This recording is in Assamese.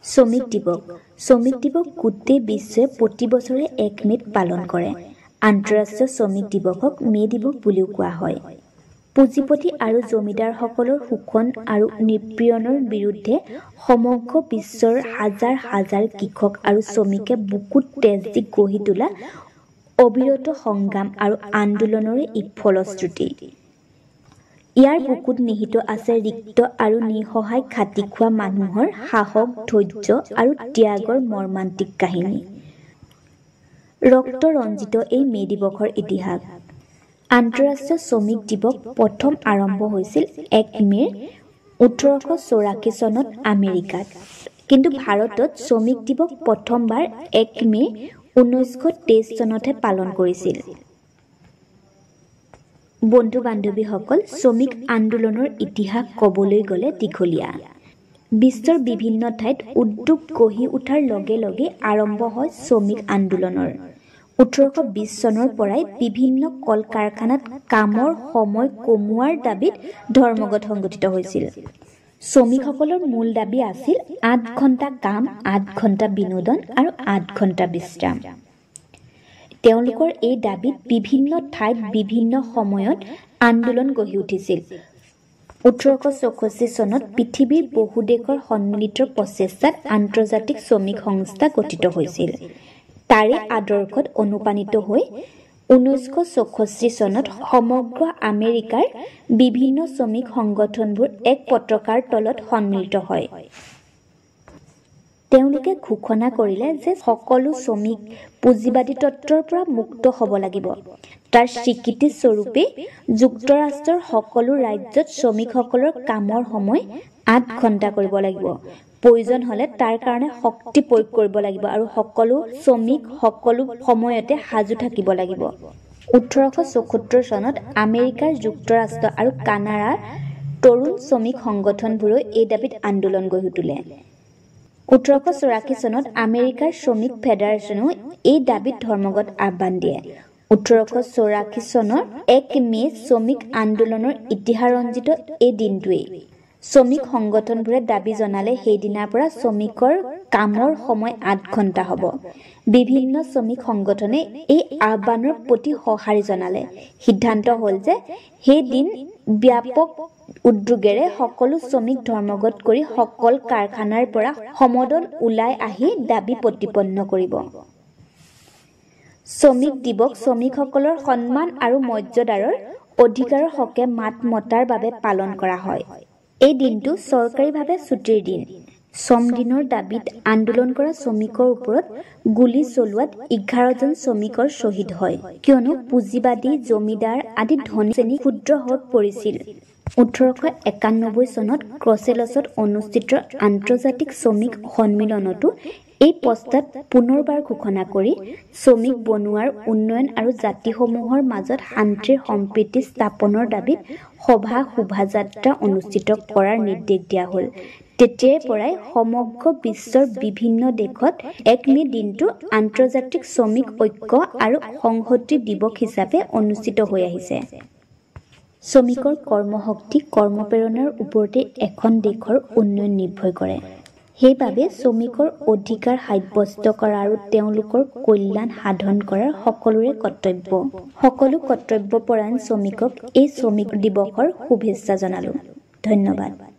শ্ৰমিক দিৱস গোটেই বিশ্বই প্ৰতি বছৰে 1 মে'ত পালন কৰে। আন্তঃৰাষ্ট্ৰীয় শ্ৰমিক দিৱসক মে' দিৱস বুলিও কোৱা হয়। পুঁজিপতি আৰু জমিদাৰসকলৰ শোষণ আৰু নিপীড়নৰ বিৰুদ্ধে সমগ্ৰ বিশ্বৰ হাজাৰ হাজাৰ কৃষক আৰু শ্ৰমিকে বুকুত তেজ দি গঢ়ি তোলা অবিৰত সংগ্ৰাম আৰু আন্দোলনৰে ই ফলশ্ৰুতি। ইয়াৰ বুকুত নিহিত আছে ৰিক্ত আৰু নিঃসহায় খাটি খোৱা মানুহৰ সাহস, ধৈৰ্য আৰু ত্যাগৰ মৰ্মান্তিক কাহিনী। ৰক্ত ৰঞ্জিত এই মে' দিৱসৰ ইতিহাস। আন্তঃৰাষ্ট্ৰীয় শ্ৰমিক দিৱস প্ৰথম আৰম্ভ হৈছিল 1 মে' 1884 চনত আমেৰিকাত, কিন্তু ভাৰতত শ্ৰমিক দিৱস প্ৰথমবাৰ 1 মে' 1923 চনতহে পালন কৰিছিল। বন্ধু বান্ধৱীসকল, শ্ৰমিক আন্দোলনৰ ইতিহাস ক'বলৈ গ'লে দীঘলীয়া। বিশ্বৰ বিভিন্ন ঠাইত উদ্যোগ গঢ়ি উঠাৰ লগে লগে আৰম্ভ হয় শ্ৰমিক আন্দোলনৰ। 1820 চনৰ পৰাই বিভিন্ন কল কাৰখানাত কামৰ সময় কমোৱাৰ দাবীত ধৰ্মঘট সংগঠিত হৈছিল। শ্ৰমিকসকলৰ মূল দাবী আছিল 8 ঘণ্টা কাম, 8 ঘণ্টা বিনোদন আৰু 8 ঘণ্টা বিশ্ৰাম। তেওঁলোকৰ এই দাবীত বিভিন্ন ঠাইত বিভিন্ন সময়ত আন্দোলন গঢ়ি উঠিছিল। 1864 চনত পৃথিৱীৰ বহু দেশৰ সন্মিলিত প্ৰচেষ্টাত আন্তৰ্জাতিক শ্ৰমিক সংস্থা গঠিত হৈছিল। তাৰে আদৰ্শত অনুপ্ৰাণিত হৈ 1964 চনত সমগ্ৰ আমেৰিকাৰ বিভিন্ন শ্ৰমিক সংগঠনবোৰ এক পতাকাৰ তলত সন্মিলিত হয়। তেওঁলোকে ঘোষণা কৰিলে যে সকলো শ্ৰমিক পুঁজিবাদী তত্ত্বৰ পৰা মুক্ত হ'ব লাগিব। তাৰ স্বীকৃতি স্বৰূপে যুক্তৰাষ্ট্ৰৰ সকলো ৰাজ্যত শ্ৰমিকসকলৰ কামৰ সময় 8 ঘণ্টা কৰিব লাগিব। প্ৰয়োজন হ'লে তাৰ কাৰণে শক্তি প্ৰয়োগ কৰিব লাগিব আৰু সকলো শ্ৰমিক সকলো সময়তে সাজু থাকিব লাগিব। 1874 চনত আমেৰিকাৰ যুক্তৰাষ্ট্ৰ আৰু কানাডাৰ তৰুণ শ্ৰমিক সংগঠনবোৰেও এই দাবীত আন্দোলন গঢ়ি তোলে। 1884 চনত আমেৰিকাৰ শ্ৰমিক ফেডাৰেশ্যনেও এই দাবীত ধৰ্মঘট আহ্বান দিয়ে। 1884 চনৰ 1 মে' শ্ৰমিক আন্দোলনৰ ইতিহাসৰঞ্জিত এই দিনটোৱেই। শ্ৰমিক সংগঠনবোৰে দাবী জনালে সেইদিনাৰ পৰা শ্ৰমিকৰ কামৰ সময় 8 ঘণ্টা হ'ব। বিভিন্ন শ্ৰমিক সংগঠনে এই আহ্বানৰ প্ৰতি সঁহাৰি জনালে। সিদ্ধান্ত হ'ল যে সেই দিন ব্যাপক উদ্যোগেৰে সকলো শ্ৰমিক ধৰ্মঘট কৰি সকল কাৰখানাৰ পৰা সমদল ওলাই আহি দাবী প্ৰতিপন্ন কৰিব। শ্ৰমিক দিৱস শ্ৰমিকসকলৰ সন্মান আৰু মৰ্যাদাৰ অধিকাৰৰ হকে মাত মতাৰ বাবে পালন কৰা হয়। এই দিনটো চৰকাৰীভাৱে ছুটিৰ দিন। শ্ৰম দিনৰ দাবীত আন্দোলন কৰা শ্ৰমিকৰ ওপৰত গুলী চলোৱাত 11 জন শ্ৰমিকৰ শ্বহীদ হয়, কিয়নো পুঁজিবাদী জমিদাৰ আদি ধনী শ্ৰেণী ক্ষুদ্ৰ হৈ পৰিছিল। 1891 চনত ক্ৰছেলছত অনুষ্ঠিত আন্তৰ্জাতিক শ্ৰমিক সন্মিলনতো এই প্ৰস্তাৱ পুনৰবাৰ ঘোষণা কৰি শ্ৰমিক বনুৱাৰ উন্নয়ন আৰু জাতিসমূহৰ মাজত শান্তিৰ সম্প্ৰীতি স্থাপনৰ দাবীত সভা শোভাযাত্ৰা অনুষ্ঠিত কৰাৰ নিৰ্দেশ দিয়া হ'ল। তেতিয়াৰ পৰাই সমগ্ৰ বিশ্বৰ বিভিন্ন দেশত 1 মে' দিনটো আন্তৰ্জাতিক শ্ৰমিক ঐক্য আৰু সংহতি দিৱস হিচাপে অনুষ্ঠিত হৈ আহিছে। শ্ৰমিকৰ কৰ্মশক্তি, কৰ্মপ্ৰেৰণাৰ ওপৰতে এখন দেশৰ উন্নয়ন নিৰ্ভৰ কৰে। সেইবাবে শ্ৰমিকৰ অধিকাৰ সাব্যস্ত কৰা আৰু তেওঁলোকৰ কল্যাণ সাধন কৰাৰ সকলোৰে কৰ্তব্য। সকলো কৰ্তব্যপৰায়ণ শ্ৰমিকক এই শ্ৰমিক দিৱসৰ শুভেচ্ছা জনালোঁ। ধন্যবাদ।